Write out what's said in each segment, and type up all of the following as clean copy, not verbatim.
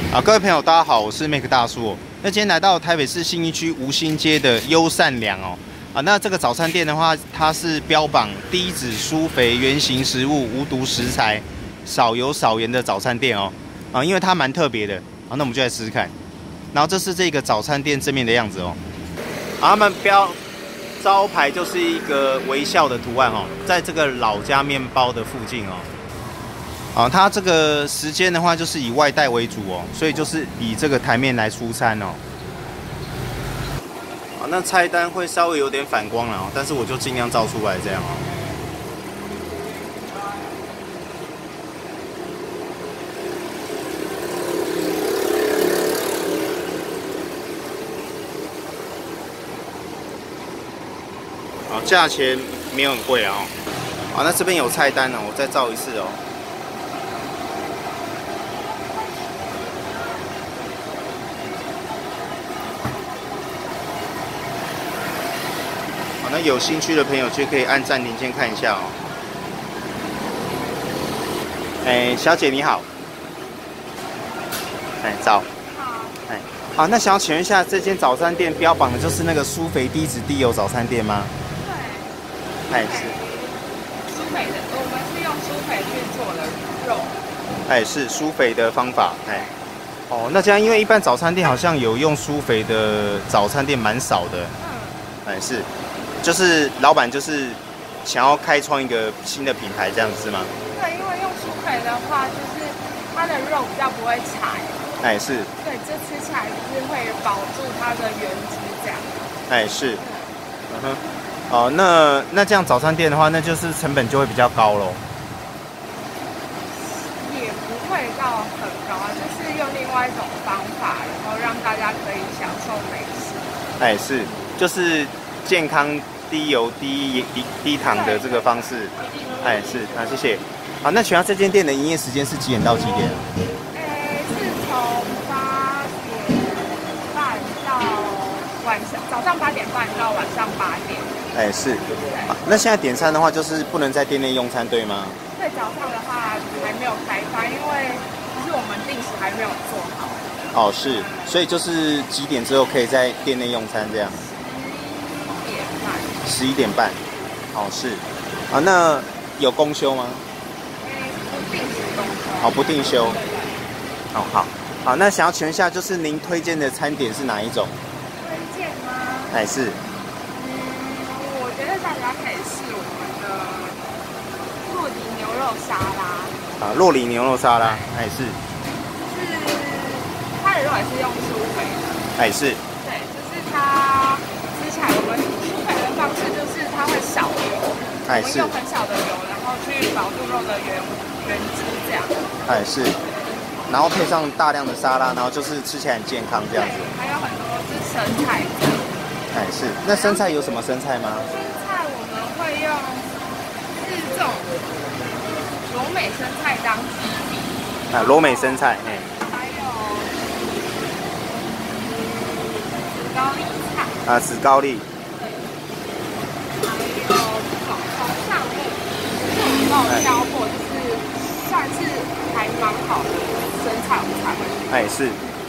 啊，各位朋友，大家好，我是 Make 大叔。那今天来到台北市信义区吴兴街的优善良哦。啊，那这个早餐店的话，它是标榜低脂、疏肥、原型食物、无毒食材、少油少盐的早餐店哦。啊，因为它蛮特别的。好，那我们就来试试看。然后这是这个早餐店正面的样子哦。他们招牌就是一个微笑的图案哦，在这个老家面包的附近哦。啊，它这个时间的话，就是以外带为主哦，所以就是以这个台面来出餐哦。啊，那菜单会稍微有点反光了哦，但是我就尽量照出来这样哦。好，价钱没有很贵哦。好，那这边有菜单哦，我再照一次哦。好，那有兴趣的朋友就可以按暂停先看一下哦。哎，小姐你好。哎，早。 好。 哎，好，那想要请问一下，这间早餐店标榜的就是那个疏肥低脂低油早餐店吗？ 对。 哎，是。 疏肥的，我们是用疏肥去做的肉。 哎，是疏肥的方法。哎。哦，那这样因为一般早餐店好像有用疏肥的早餐店蛮少的。嗯。哎，是。就是老板就是想要开创一个新的品牌这样子是吗？ 对，因为用疏肥的话，就是它的肉比较不会柴。 哎，是。 对，这吃起来就是会保住它的原汁这样。 哎，是。嗯哼。哦，那这样早餐店的话，那就是成本就会比较高咯。 也不会到很高啊，就是用另外一种方法，然后让大家可以享受美食。 哎，是，就是健康低油低糖的这个方式。哎，是，好，谢谢。好，那请问这间店的营业时间是几点到几点？ 是从8点半到晚上，早上8点半到晚上8点。 哎，是。好，那现在点餐的话，就是不能在店内用餐，对吗？ 对，早上的话还没有开发，因为其实我们定时还没有做好。 哦，是，所以就是几点之后可以在店内用餐这样？11点半。哦，是。啊，那有公休吗？ 不定时公休。 哦，不定休。哦，好。好，那想要请问一下，就是您推荐的餐点是哪一种？ 推荐吗？ 哎，是。 我觉得大家可以试我们的洛梨牛肉沙拉。 啊，洛梨牛肉沙拉，哎是。 它的肉也是用疏肥的。 哎是。 对，就是它吃起来我们疏肥的方式就是它会少油， 哎是。 我们用很小的油，然后去保住肉的原汁这样。 哎是。然后配上大量的沙拉，然后就是吃起来很健康这样子。 还有很多是生菜。 哎是。那生菜有什么生菜吗？ 生菜我们会用是这种罗美生菜当基底。 啊，罗美生菜，哎。 还有紫高丽菜。 啊，紫高丽。 还有红上木，这种肉挑过，就是算是还蛮好的生菜午餐。 哎是。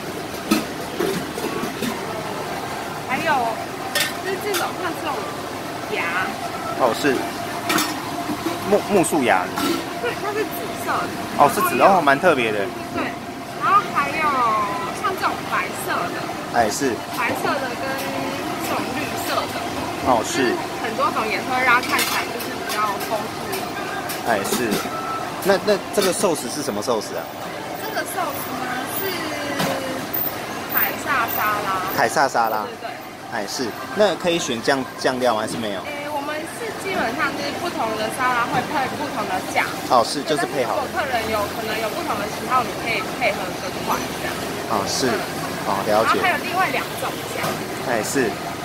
还有就是这种像这种芽。哦， 是。木树芽。 对，它是紫色的。 哦，是紫哦，蛮特别的。 对，然后还有像这种白色的。哎， 是。 白色的跟这种绿色的。 哦，是。 很多种颜色让它看起来就是比较丰富一点。 哎，是。那这个寿司是什么寿司啊？ 这个寿司呢是凯撒沙拉。凯撒沙拉。 对对对。 哎，是。那可以选酱料吗？还是没有？ 我们是基本上就是不同的沙拉会配不同的酱。哦， 是，就是配好。 如果客人可能有不同的喜好，你可以配合更换这样。 哦，是。哦，了解。 然后还有另外2种酱。 哎，是。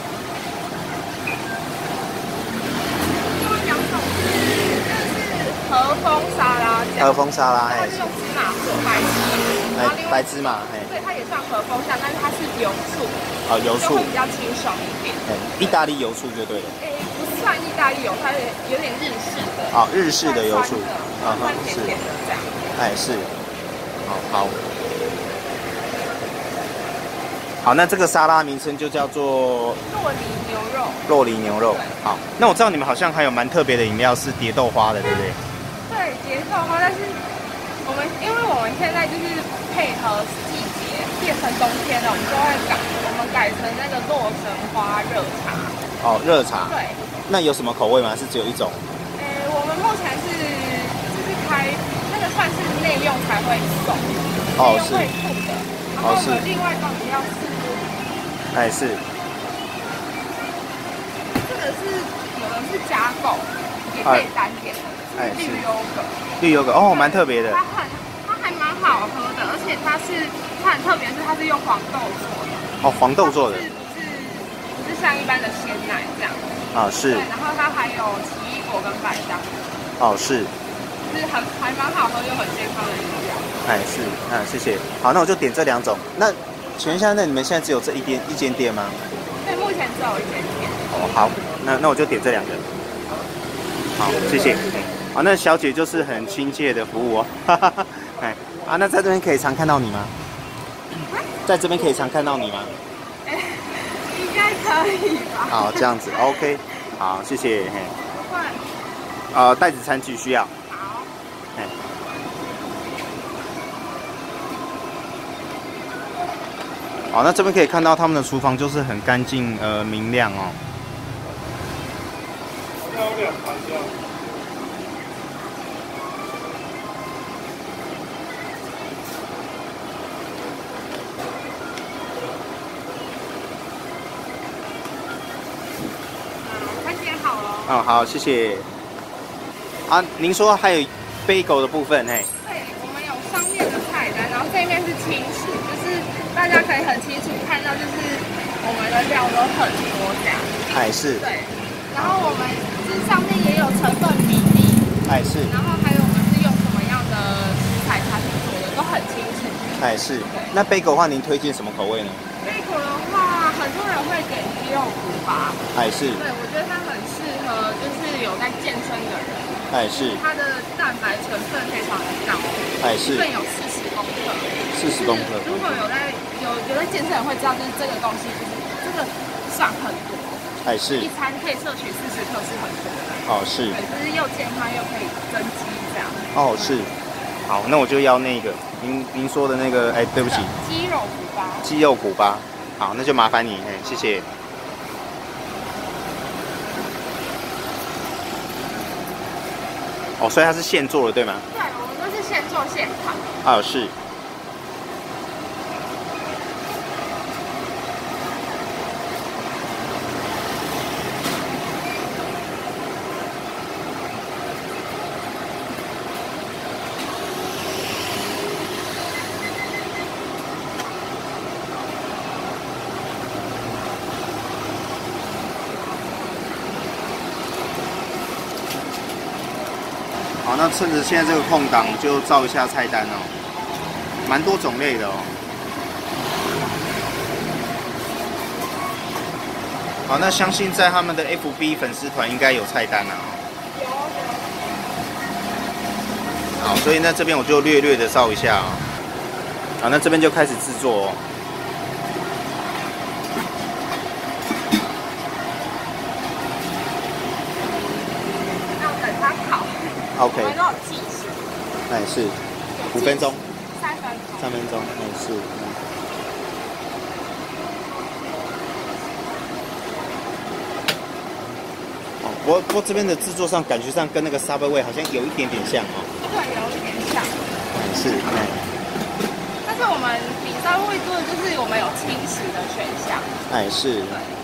另外2种是和风沙拉酱。 和风沙拉，哎。 它是用芝麻做白芝麻。 白芝麻，哎。 对，它也算和风酱，但是它是油醋。 哦，油醋。 就会比较清爽一点。 意大利油醋就对了。 不算意大利油，它有点日式的。 哦，日式的油醋。 酸甜甜的这样。 哎，是。好。 好，那这个沙拉名称就叫做洛梨牛肉。 洛梨牛肉。好，那我知道你们好像还有蛮特别的饮料是蝶豆花的，对不对？ 对，蝶豆花，但是因为我们现在就是配合季节变成冬天了，我们就会改成那个洛神花热茶。 哦，热茶。 对。那有什么口味吗？是只有一种？ 我们目前就是开那个算是内用才会送，内用会送的。然后有另外一种饮料是， 是。 这个是有的是加购，也可以单点的，是绿优格。 绿优格哦，蛮特别的。 它还蛮好喝的，而且它很特别，是它是用黄豆做的。 哦，黄豆做的。 不是像一般的鲜奶这样。 是。 对，然后它还有奇异果跟百香果。 是。 是还蛮好喝又很健康的饮料。 是，谢谢。好，那我就点这2种。那请问一下，那你们现在只有这一间店吗？ 对，目前只有一间店。 哦，好，那我就点这2个。好，谢谢。好，那小姐就是很亲切的服务哦。那在这边可以常看到你吗？在这边可以常看到你吗？ 应该可以吧。 好，这样子 ，OK。好，谢谢。 不会。 袋子餐具需要。 好。 好，那这边可以看到他们的厨房就是很干净明亮哦。 餐点好了。 好，谢谢。您说还有杯狗的部分， 对，我们有上面的菜单，然后这面是轻食，就是大家可以很清楚看到，就是我们的料都很多这样。 是。 对。然后我们这上面也有成分比例。 是。 然后还有我们是用什么样的食材下去做的，都很清楚。 是。那杯狗的话，您推荐什么口味呢？ 杯狗的话，很多人会给鸡肉骨吧。 是。 对，我觉得它很适合，就是有在健身的人。 是。 它的蛋白成分非常的高。 是。 一份有40公克。 40公克。 如果有在健身的人会知道，就是这个东西，就是这个算很多。 是。 一餐可以摄取40克是很多的。 是。 对，就是又健康又可以增肌这样。 是。好，那我就要那个您说的那个，对不起。 鸡肉骨巴。 鸡肉骨巴。好，那就麻烦你，谢谢。所以它是现做的，对吗？ 对，我们都是现做现烤。 是。好，那趁着现在这个空档，就照一下菜单哦，蛮多种类的哦。好，那相信在他们的 FB 粉丝团应该有菜单啊。有。好，所以那这边我就略略的照一下哦。好，那这边就开始制作哦。OK， 我们都有计时。 是5分钟。 3分钟。 是。不过这边的制作上感觉上跟那个 Subway 好像有一点点像哦。 对，有一点像。 是。 但是我们比 Subway 做的就是我们有轻食的选项。 是。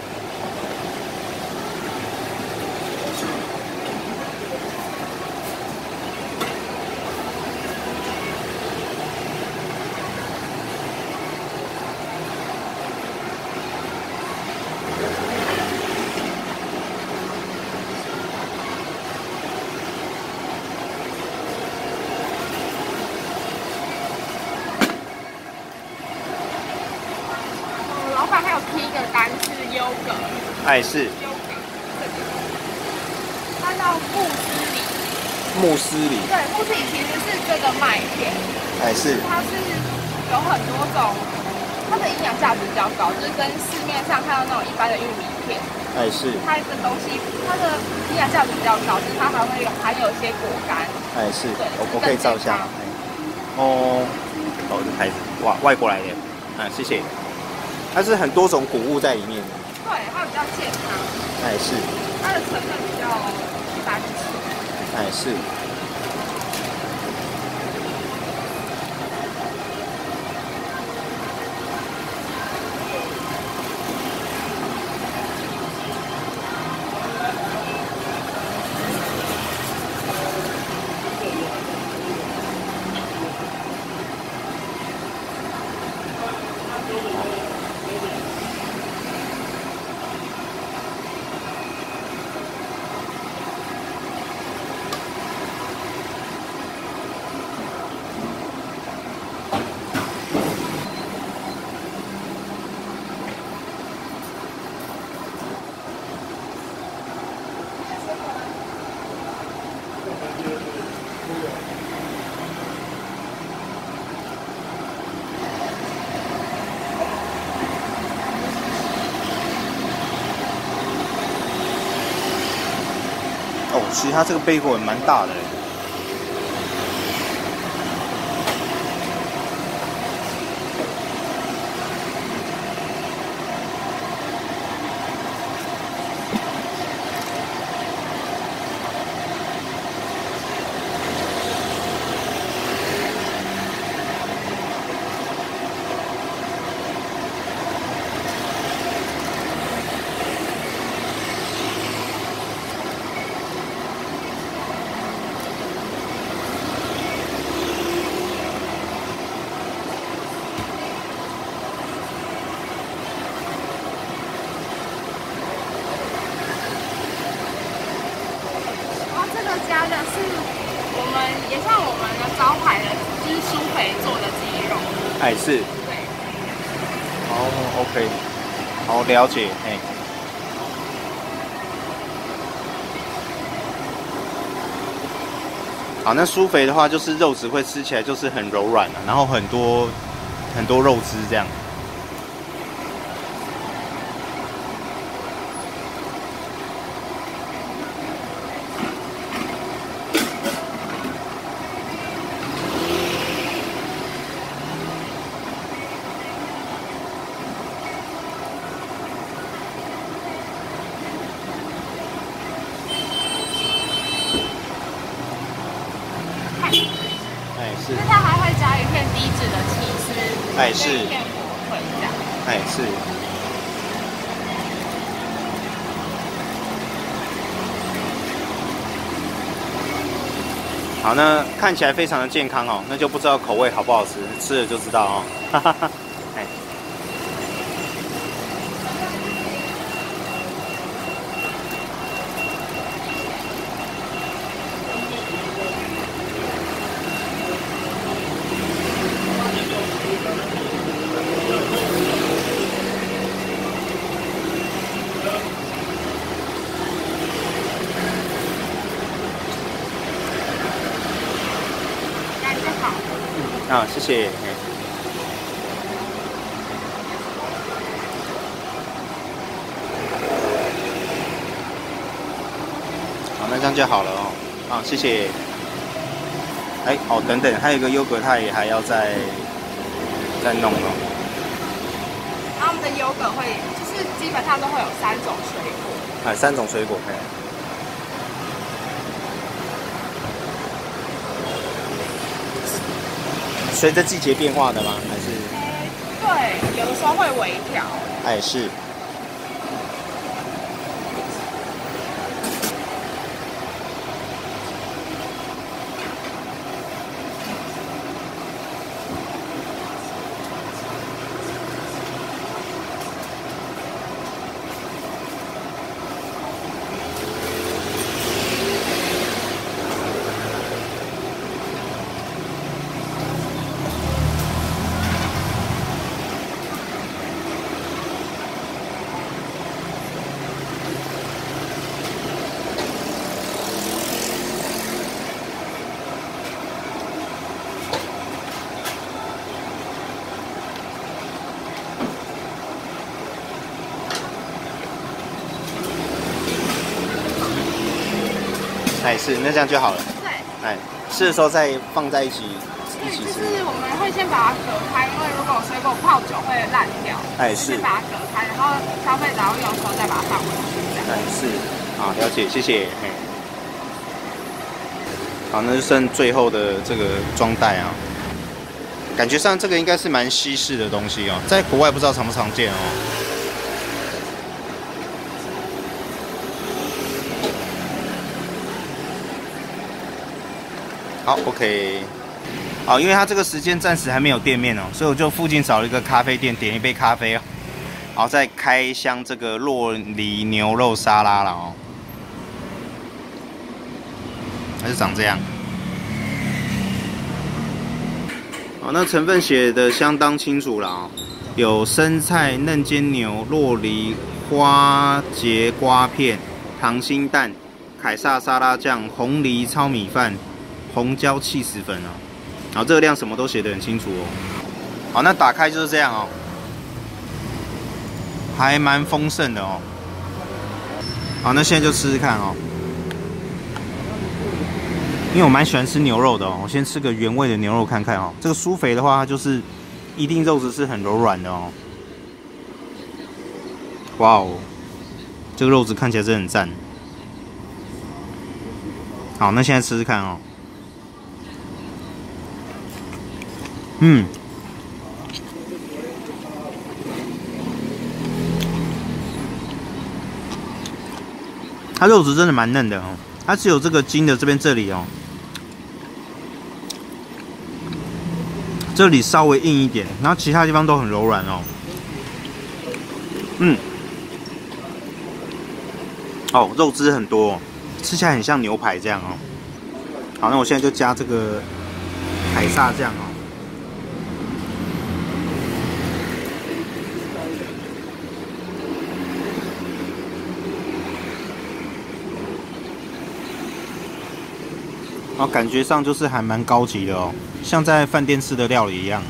老板还有批一个单是优格。 是。 优格。它叫慕斯里。 慕斯里。 对，慕斯里其实是这个麦片。 是。 它是有很多种它的营养价值比较高，就是跟市面上看到那种一般的玉米片， 哎是， 它的东西它的营养价值比较高，就是它还会含有一些果干。 哎是， 对， 我可以照一下。哦，这牌子，哇，外国来的，谢谢。它是很多种谷物在里面。 对，它比较健康。 哎是。 它的成分比较单纯。 哎是。哦，其实它这个贝果也蛮大的。 加的是我们也像我们的招牌的，就是舒肥做的鸡肉。 哎是。 对。 哦 ，OK， 好了解，哎。好，那舒肥的话，就是肉质会吃起来就是很柔软然后很多肉汁这样。 是它还会加一片低脂的起司， 哎是， 一片火腿这样， 哎是。好，那看起来非常的健康哦，那就不知道口味好不好吃，吃了就知道哦。哈哈哈，哎。啊，谢谢。好，那这样就好了哦。啊，谢谢。哎，哦，等等，还有一个优格，它也还要再弄哦。 他们的优格会，就是基本上都会有3种水果。 哎，3种水果，哎。随着季节变化的吗？还是？ 对，有的时候会微调。 哎，是。 哎，是，那这样就好了。 对。 哎，吃的时候再放在一起吃。 就是我们会先把它隔开，因为如果水果泡久会烂掉。 哎，是。 把它隔开，然后消费者要用的时候再把它放回去。 哎，是。好，了解，谢谢。哎。好，那就剩最后的这个装袋啊。感觉上这个应该是蛮西式的东西哦，在国外不知道常不常见哦。好 ，OK。好，因为它这个时间暂时还没有店面哦，所以我就附近找了一个咖啡店，点一杯咖啡哦，然后再开箱这个洛梨牛肉沙拉了哦。它是长这样。好，那成分写的相当清楚了啊，有生菜、嫩煎牛、洛梨、花节瓜片、溏心蛋、凯撒沙拉酱、红梨糙米饭、红椒起司粉哦。然后热量什么都写得很清楚哦。好，那打开就是这样哦，还蛮丰盛的哦。好，那现在就吃吃看哦。因为我蛮喜欢吃牛肉的哦，我先吃个原味的牛肉看看哦。这个酥肥的话，它就是一定肉质是很柔软的哦。哇哦，这个肉质看起来真的很赞。好，那现在吃吃看哦。它肉质真的蛮嫩的哦，它只有这个筋的这里哦。这里稍微硬一点，然后其他地方都很柔软哦。哦，肉汁很多哦，吃起来很像牛排这样哦。好，那我现在就加这个凯撒酱哦。然后感觉上就是还蛮高级的哦，像在饭店吃的料理一样。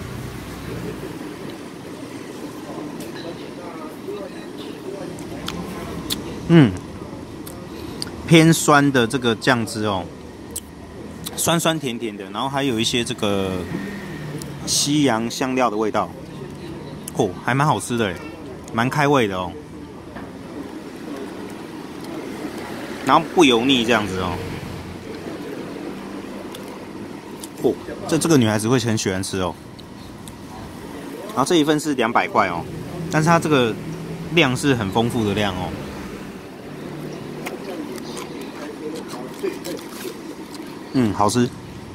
偏酸的这个酱汁哦，酸酸甜甜的，然后还有一些这个西洋香料的味道，哦，还蛮好吃的耶，蛮开胃的哦。然后不油腻这样子哦。哦，这个女孩子会很喜欢吃哦。然后这一份是200块哦，但是它这个量是很丰富的量哦。好吃。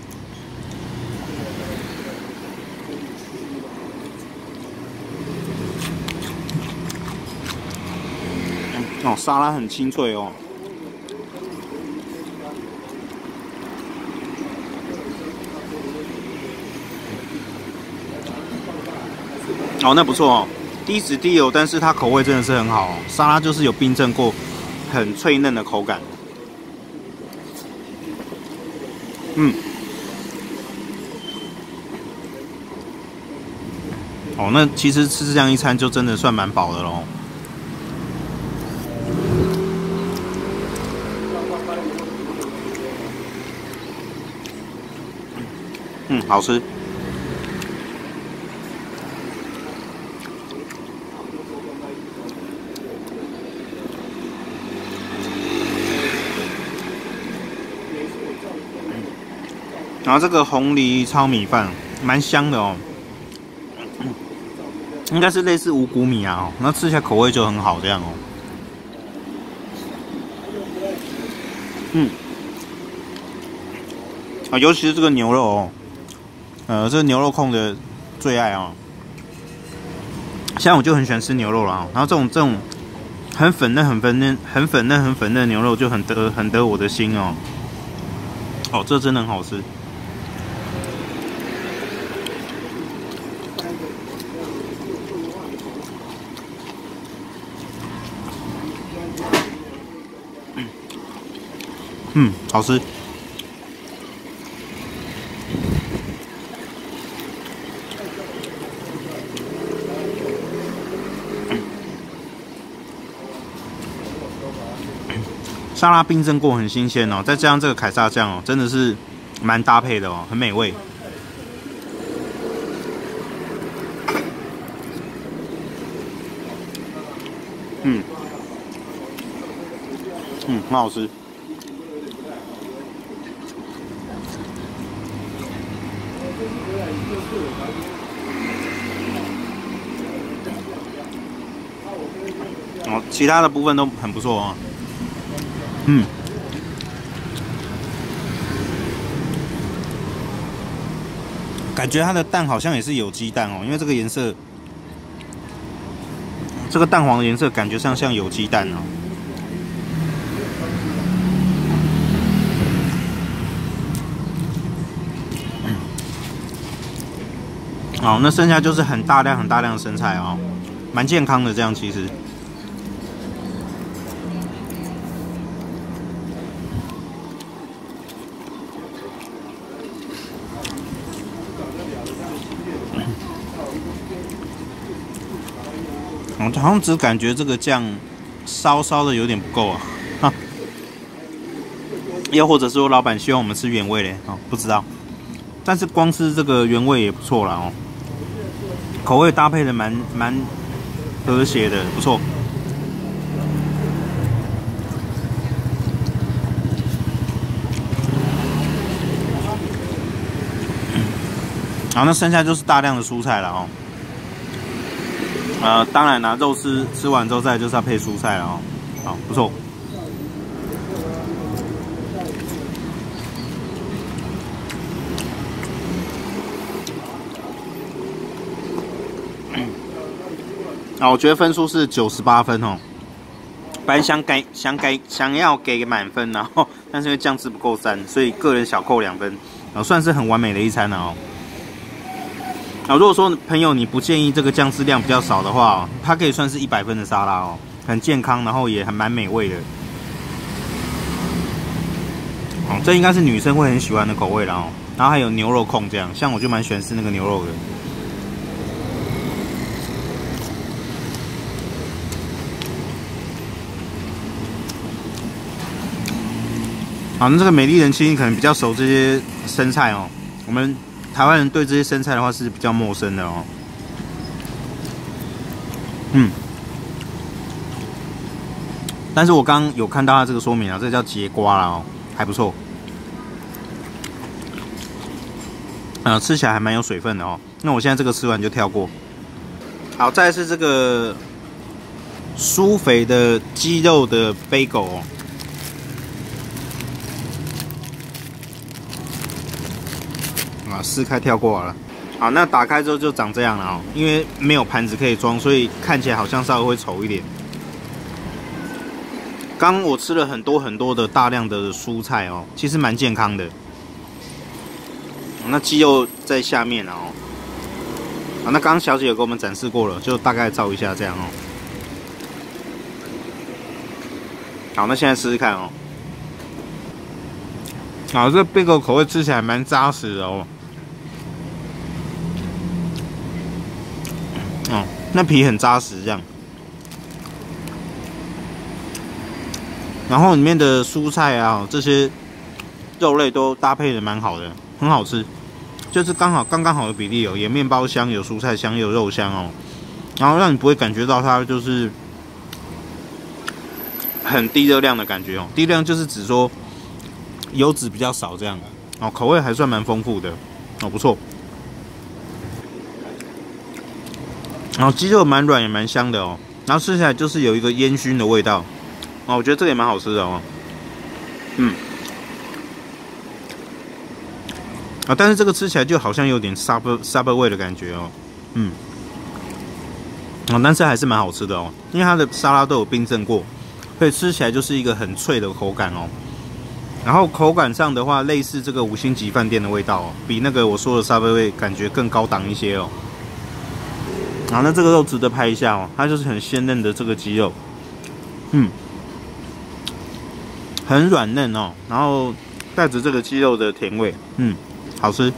哦，沙拉很清脆哦。哦，那不错哦，低脂低油，但是它口味真的是很好哦。沙拉就是有冰镇过，很脆嫩的口感。哦，那其实吃这样一餐就真的算蛮饱的咯。好吃。然后这个红梨糙米饭蛮香的哦，应该是类似五谷米啊，然后吃起来口味就很好这样哦。尤其是这个牛肉哦，这个牛肉控的最爱哦。像我就很喜欢吃牛肉啦，然后这种很粉嫩、很粉嫩的牛肉就很得我的心哦。哦，这真的很好吃。好吃。 沙拉冰镇过，很新鲜哦，再加上这个凯撒酱哦，真的是蛮搭配的哦，很美味。很好吃。哦，其他的部分都很不错哦。感觉它的蛋好像也是有机蛋哦，因为这个颜色，这个蛋黄的颜色感觉上像有机蛋哦。好，那剩下就是很大量的生菜哦，蛮健康的这样其实。好像只感觉这个酱稍的有点不够啊，哈。又或者说老板希望我们吃原味嘞，哦，不知道。但是光吃这个原味也不错啦哦，口味搭配的蛮和谐的，不错。好，那剩下就是大量的蔬菜了哦。当然啦，肉吃完之后再就是要配蔬菜了哦。好，不错。啊，我觉得分数是98分哦。本来想要给满分，然后但是因为酱汁不够3，所以个人小扣2分，算是很完美的一餐了哦。如果说朋友你不建议这个酱汁量比较少的话，它可以算是100分的沙拉哦，很健康，然后也还蛮美味的。这应该是女生会很喜欢的口味了哦。然后还有牛肉控这样，像我就蛮喜欢吃那个牛肉的。好，那这个美丽人妻可能比较熟这些生菜哦，我们台湾人对这些生菜的话是比较陌生的哦。但是我刚刚有看到它这个说明啊，这叫节瓜啦哦，还不错。吃起来还蛮有水分的哦。那我现在这个吃完就跳过。好，再来是这个酥肥的鸡肉的bagel哦。撕开跳过好了。好，那打开之后就长这样了哦。因为没有盘子可以装，所以看起来好像稍微会丑一点。刚我吃了很多的大量的蔬菜哦，其实蛮健康的。那鸡肉在下面了哦。那刚刚小姐有给我们展示过了，就大概照一下这样哦。好，那现在试试看哦。好，这个bagel口味吃起来蛮扎实的哦。那皮很扎实，这样。然后里面的蔬菜啊，这些肉类都搭配的蛮好的，很好吃，就是刚刚好的比例哦，有面包香，有蔬菜香，有肉香哦，然后让你不会感觉到它就是很低热量的感觉哦。低热量就是指说油脂比较少这样哦，口味还算蛮丰富的哦，不错。然后鸡肉蛮软也蛮香的哦，然后吃起来就是有一个烟熏的味道哦，我觉得这个也蛮好吃的哦。但是这个吃起来就好像有点 Subway 的感觉哦，但是还是蛮好吃的哦，因为它的沙拉都有冰镇过，所以吃起来就是一个很脆的口感哦。然后口感上的话，类似这个5星级饭店的味道哦，比那个我说的 Subway 感觉更高档一些哦。好，那这个肉值得拍一下哦，它就是很鲜嫩的这个鸡肉，很软嫩哦，然后带着这个鸡肉的甜味，好吃。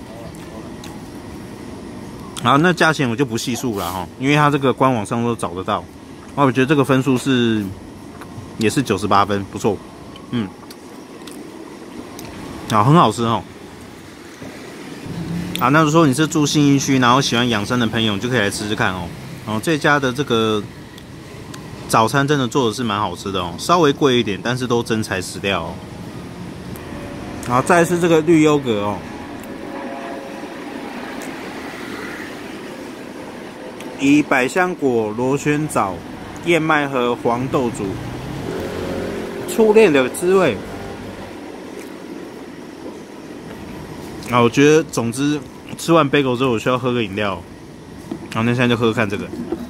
好，那价钱我就不细数了哈，因为它这个官网上都找得到。我觉得这个分数也是98分，不错。 很好吃哦。那如果说你是住信义区，然后喜欢养生的朋友，就可以来吃吃看哦。这家的这个早餐真的做的是蛮好吃的哦，稍微贵一点，但是都真材实料哦。然后再来是这个绿优格哦，以百香果、螺旋藻、燕麦和黄豆煮，初恋的滋味。我觉得总之吃完bagel之后，我需要喝个饮料。那现在就喝喝看这个。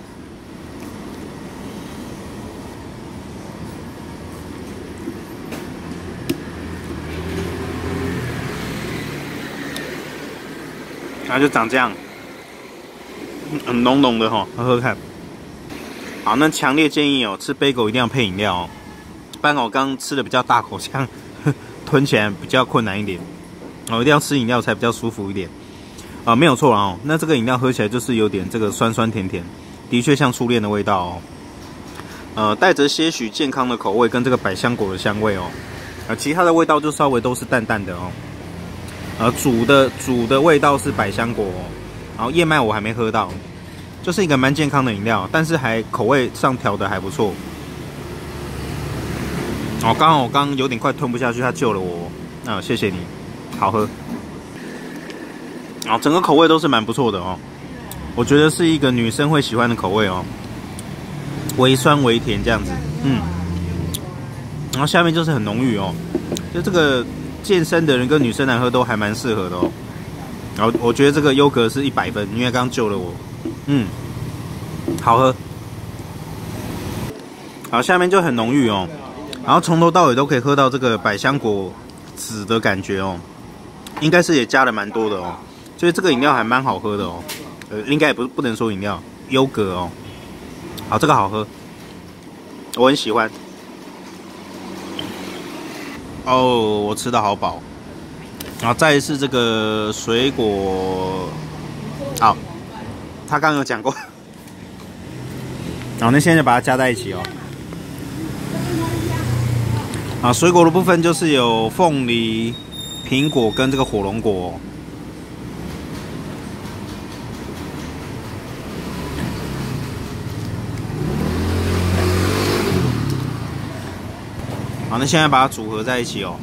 就长这样，很浓浓的哈，喝喝看。好，那强烈建议吃bagel一定要配饮料哦，不然我刚吃的比较大口，这样吞起来比较困难一点。一定要吃饮料才比较舒服一点。没有错哦。那这个饮料喝起来就是有点这个酸酸甜甜，的确像初恋的味道哦。带着些许健康的口味跟这个百香果的香味哦。其他的味道就稍微都是淡淡的哦。煮的味道是百香果哦，然后燕麦我还没喝到，就是一个蛮健康的饮料，但是还口味上调的还不错。刚好我刚有点快吞不下去，他救了我。谢谢你，好喝。整个口味都是蛮不错的哦，我觉得是一个女生会喜欢的口味哦，微酸微甜这样子，然后下面就是很浓郁哦，就这个健身的人跟女生来喝都还蛮适合的哦。然后我觉得这个优格是100分，因为刚刚救了我，好喝。好，下面就很浓郁哦，然后从头到尾都可以喝到这个百香果籽的感觉哦，应该是也加了蛮多的哦。所以这个饮料还蛮好喝的哦，应该也不能说饮料，优格哦。好，这个好喝，我很喜欢。我吃的好饱。然后再是这个水果，好，他刚刚有讲过。那现在就把它加在一起哦。水果的部分就是有凤梨、苹果跟这个火龙果哦。好，那现在把它组合在一起哦。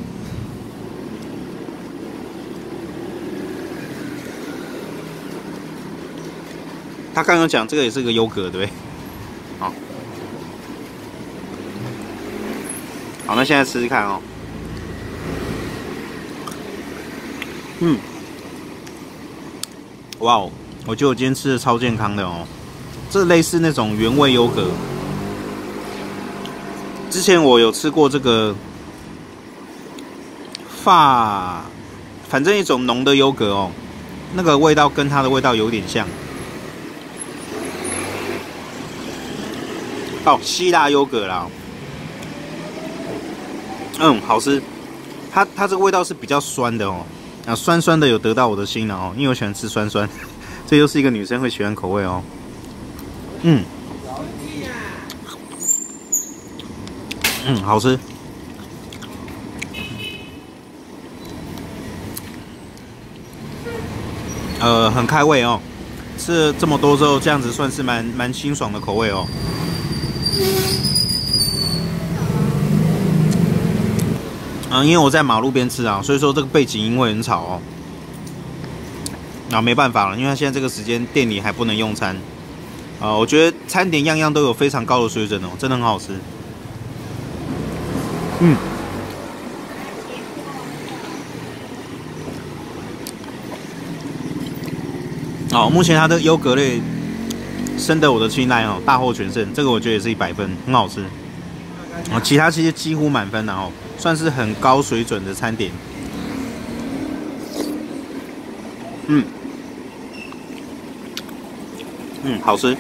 他刚刚讲这个也是个优格，对不对？好，那现在吃吃看哦。哇哦，我觉得我今天吃的超健康的哦。这类似那种原味优格。之前我有吃过这个反正一种浓的优格哦，那个味道跟它的味道有点像。希腊优格啦，好吃。它这个味道是比较酸的哦，酸酸的有得到我的心了哦，因为我喜欢吃酸酸，这又是一个女生会喜欢口味哦。好吃。很开胃哦，吃了这么多之后，这样子算是蛮清爽的口味哦。因为我在马路边吃所以说这个背景音会很吵哦。没办法了，因为他现在这个时间店里还不能用餐。我觉得餐点样样都有非常高的水准哦，真的很好吃。目前它的优格类深得我的青睐哦，大获全胜，这个我觉得也是100分，很好吃。其他其实几乎满分哦，算是很高水准的餐点。好吃。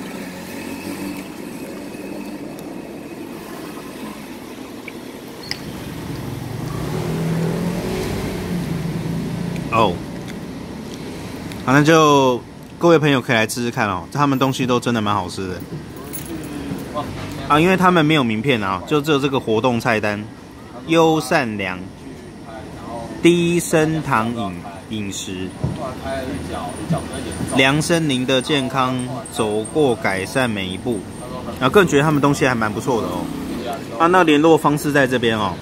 好，那就各位朋友可以来吃吃看哦，他们东西都真的蛮好吃的。因为他们没有名片就只有这个活动菜单。 优善良，低升糖饮食，量身您的健康，走过改善每一步。个人觉得他们东西还蛮不错的哦。那联络方式在这边哦。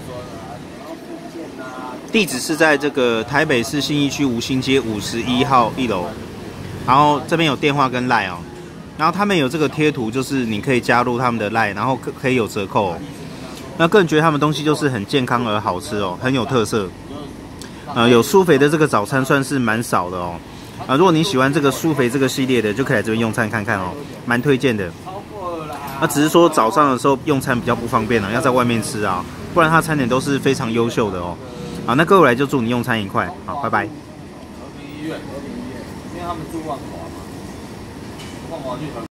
地址是在这个台北市信义区吴兴街51号1楼，然后这边有电话跟 LINE 哦，然后他们有这个贴图，就是你可以加入他们的 LINE， 然后可以有折扣哦。那个人觉得他们东西就是很健康而好吃哦，很有特色。有舒肥的这个早餐算是蛮少的哦。如果你喜欢这个舒肥这个系列的，就可以来这边用餐看看哦，蛮推荐的。只是说早上的时候用餐比较不方便了，要在外面吃啊，不然它餐点都是非常优秀的哦。好，那各位来就祝你用餐愉快，好，拜拜。和平医院，因为他们住万华嘛，万华去